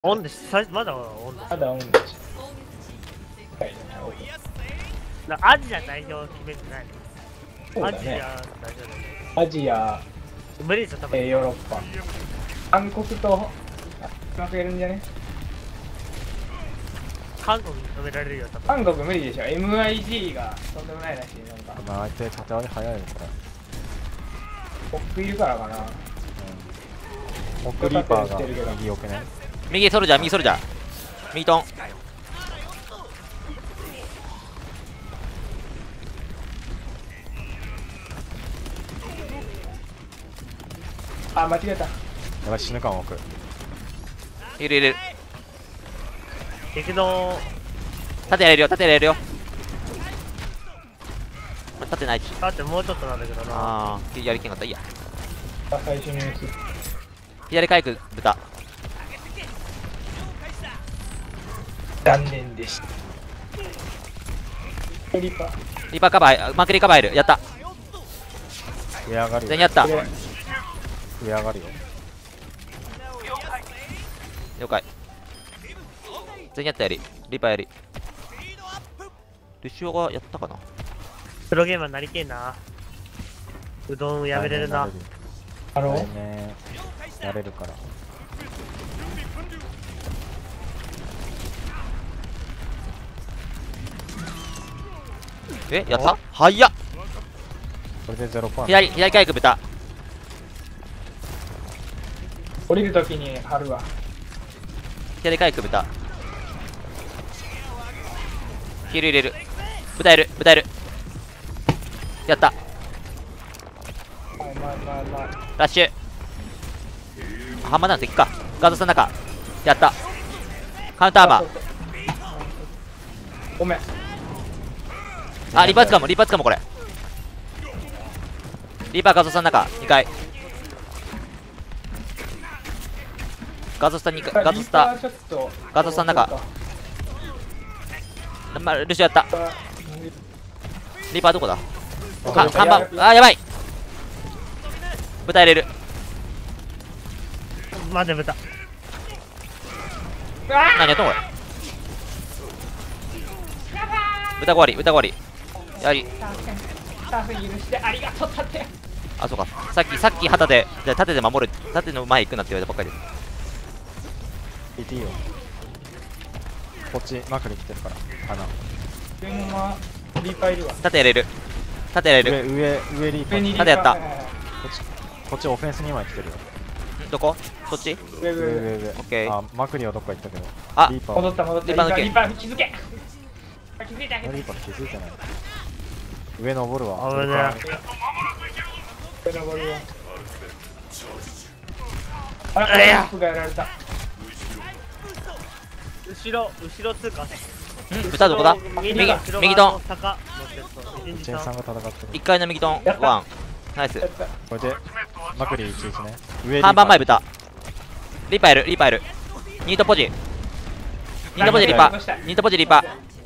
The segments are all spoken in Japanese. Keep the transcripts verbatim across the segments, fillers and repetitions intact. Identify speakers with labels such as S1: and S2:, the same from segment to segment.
S1: オンです。最初まだオンです。
S2: まだオンです。
S1: なアジア代表決めてない。
S2: そうだね。
S1: アジア代表だね。
S2: アジア、
S1: 無理ですよ、多分。
S2: えー、ヨーロッパ。韓国と、うまくやるんじゃね。
S1: 韓国に止められるよ、多分。
S2: 韓国無理でしょ。エムアイジー がとんでもないらしい。なんか。
S3: まあ相手縦割り早いから。
S2: ポップいるからかな。
S3: うん。オックリーパーが右奥ね。
S4: 右ソルジャー、右ソルジャー。右トン。
S2: あ、間違えた。
S3: やばい、死ぬかも奥。
S4: いるいる。
S1: 激動。
S4: 縦やれるよ、縦やれるよ。縦ないし。
S1: だってもうちょっとなんだけどな。
S4: ああ、やりきんかった。いいや。
S2: 最初のやつ。
S4: 左回復、豚。
S2: 残念でした。リッパー。
S4: リーパーカバー、マクリカバーいる。やった。
S3: 上上がるよ。
S4: 全員やった。
S3: 上上がるよ。
S4: 了解。全員やったやり。リーパーやり。ルシオがやったかな。
S1: プロゲーマーになりてえな。うどんやめれるな。
S2: ハロー。
S3: 来年やれるから。
S4: え、やった早っ。
S3: これでゼロパー。
S4: 左、左回復豚。
S2: 降りるときに貼るわ。
S4: 左回復豚。ヒール入れる。豚いる、豚いる。やった。
S2: まあまあまあまあ。
S4: ラッシュ。ハンマーなんていっか。ガードさん中。やった。カウンターアーマー。
S2: ごめん。
S4: あ、リーパーつかも、リーパーつかもこれ。リーパーガードさん中。にかい。ガードスタにかい。ガードスタ。ガードスタの中。まルシオやった。リーパーどこだか看板。あー、やばい。豚入れる。
S1: 待て、豚。
S4: 何やったんこれ。豚終わり、豚終わり。やり。あ、そうか。さっき、さっき旗で、じゃあ縦で守る、縦の前行くなって言われたばっかりです。
S3: いていいよ。こっちマクリ来てるから。穴。
S2: リーパーいるわ。
S4: 縦やれる。縦やれ
S3: 上
S4: る。
S3: 上上リーパー。
S4: 縦やった。
S3: こっちこっちオフェンスにまい来てるよ。
S4: んどこそっち
S2: 上上上。
S3: 上上上。
S4: オッケー。
S3: あ、マクリはどっか行ったけど。
S4: あ
S3: リーパー。
S2: 戻った戻った。
S4: リーパー抜け
S2: リーパー気づけ。気づいてあげて。
S3: リーパー気づいてない。上登るわ。
S1: 危ね
S2: 上登るわ。あら、レアップがやられた。
S1: 後ろ、後ろ通過。
S4: ん豚どこだ右、右トン。
S1: 坂
S3: チェンさんが戦ってる。
S4: いっかいの右トン。ワン。ナイス。
S3: これでマクリいちいちね。上
S4: 看板前豚。リーパーいる、リーパーいる。ニートポジ。ニートポジリーパー。ニートポジリーパー。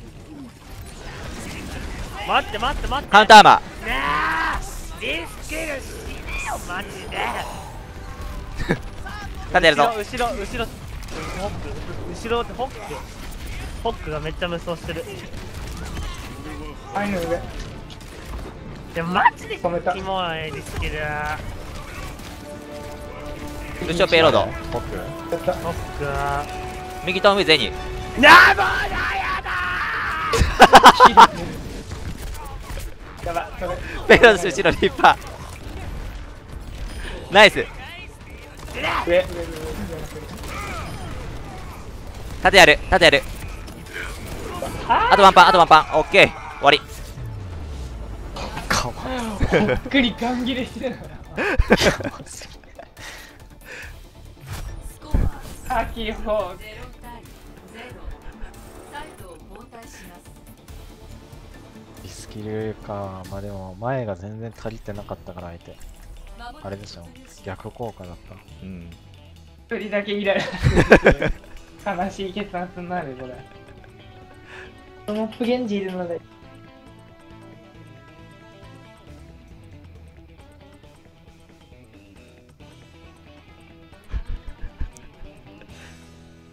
S1: 待って待って待って。
S4: カウンターアーマ
S1: なあリスキルしねえよ、マジで。
S4: ー。縦やるぞ。
S1: 後ろ、後ろ、後ろ、ホック、後ろってホック。ホックがめっちゃ無双してる。
S2: あいの上。
S1: いや、マジでキモいリスキル。
S4: ルシオペイロード。
S3: ホック。
S2: やった。
S1: ホックは。
S4: 右トン上全員。
S1: なあ、もうだやだ
S2: やばい、それ。
S4: ペイロード後ろリーパー。ナイス。
S2: 上、上、上、上。
S4: 縦やる、縦やる。あとワンパン、あとワンパン。オッケー。終わり。
S3: かわ
S2: ほっくりガン切れしてる。秋ホーク。
S3: リスキルか。まあでも前が全然足りてなかったから相手。あれでしょ。逆効果だった。
S4: うん。
S2: 一人だけイライラする。悲しい決断すんなね、これ。トモップゲンジいるので。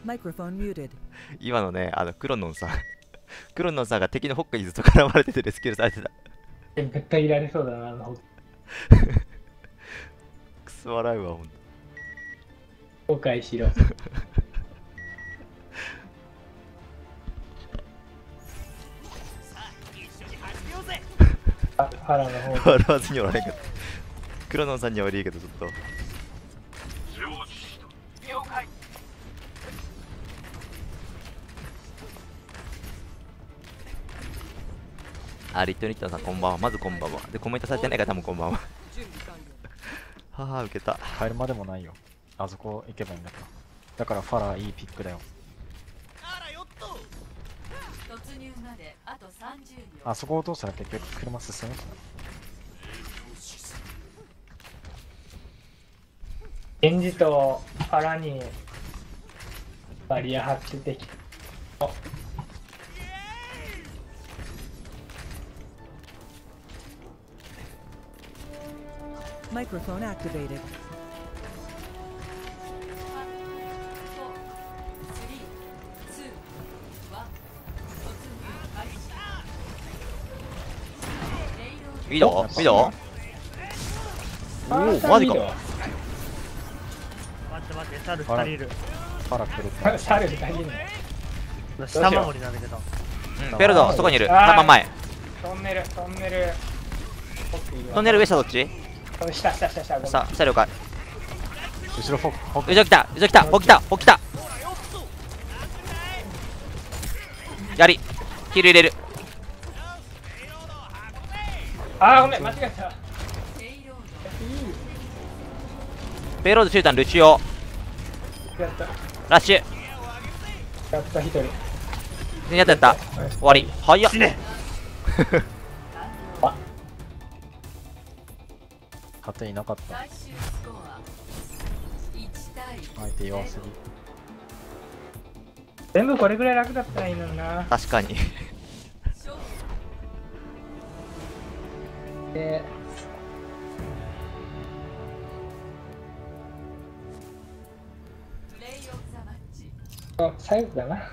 S5: Microphone muted.
S4: 今のね、あのクロノンさんクロノンさんが敵のホックにずっと絡まれててレスキューされてた。
S2: ぶった切られそうだな、あの、
S4: くそ笑うわ、ほんと。
S2: 後悔しろ。あ、腹の方
S4: 笑わずにおられんけど。クロノンさんには悪いけど、ちょっと。あ、リットニットさん、こんばんは。まずこんばんは。で、コメントされてない方もこんばんは。はは、受けた。
S3: 帰るまでもないよ。あそこ行けばいいんだから。だからファラーいいピックだよ。
S5: 突入まであとさんじゅうびょう。
S3: あそこを落としたら結局車進むから。
S2: 源氏と腹にバリア張っててきた。
S5: Microphone activated.
S4: いいのいいのおお、マジか。
S1: 待って待って、猿ふたりいる。
S3: ファラ来るって。
S2: 猿ふたりいるの。
S1: 下守りなんだけど。
S4: うん、ペルド、そこにいる。
S2: あー
S4: さんばんまえ。
S2: トンネル、トンネル。
S4: トンネル上下どっち
S2: 下、下、下、下。
S4: さあ、車両か。
S3: 後ろフォック、フォック。
S4: 後ろ来た、後ろ来た、ほきた、ほきた。やり、ヒール入れる。
S2: あー、ごめん、間違えた。
S4: ペイロードシュータン、ルチオ、
S2: やった。
S4: ラッシュ。
S2: やった、一人。
S4: 全やったやった。終わり。早っ。
S1: 死ね。
S3: 勝手にいなかった。
S5: 最終スコアいちたい
S3: 相手弱すぎ。
S2: 全部これぐらい楽だったらいいのにな。
S4: 確かに。
S2: で、
S5: プレイオブザマッチ。
S2: あ、最後だな。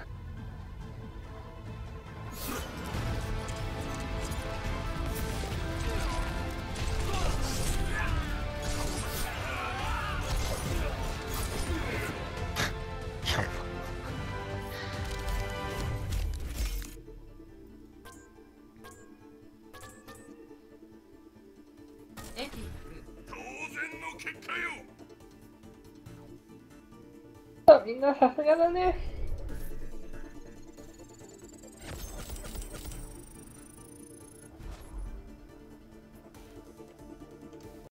S5: エピック。
S2: みんなさすがだね。